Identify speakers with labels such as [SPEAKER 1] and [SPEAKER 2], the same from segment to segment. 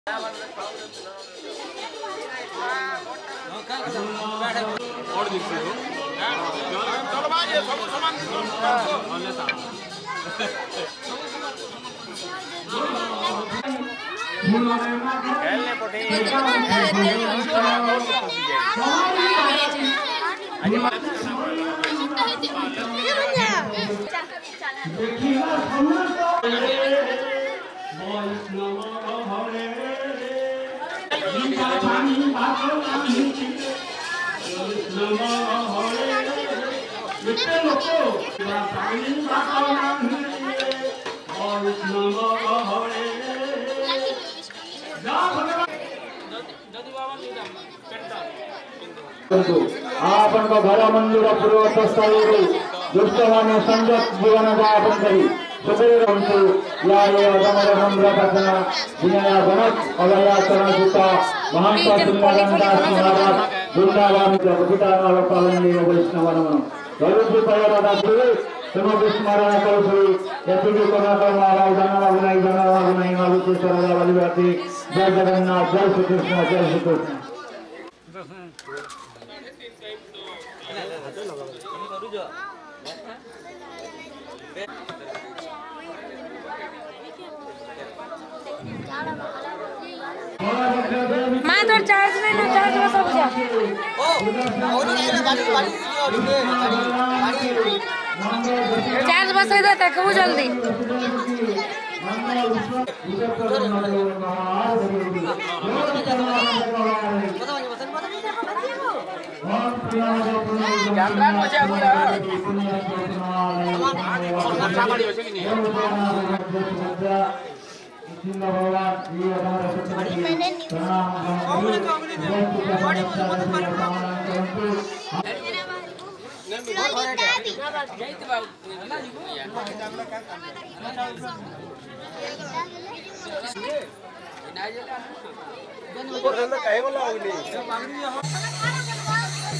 [SPEAKER 1] आपण घर मंदिर पूर्वत स्थळी दुष्टमाने संगत जीवन यापन करी सुखदेव या विनया गणक अवया चरणजुता महान महाराज वृंदावन पालन वैष्णव स्मरण करू जय जगन्नाथ जय श्री कृष्ण जय श्री कृष्ण।
[SPEAKER 2] मैं तो चार्ज नहीं ना चार्ज में सब जा चार्ज बस इधर तक वो जल्दी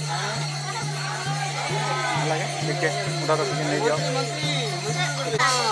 [SPEAKER 3] ठीक है, उठा तो नहीं जाओ।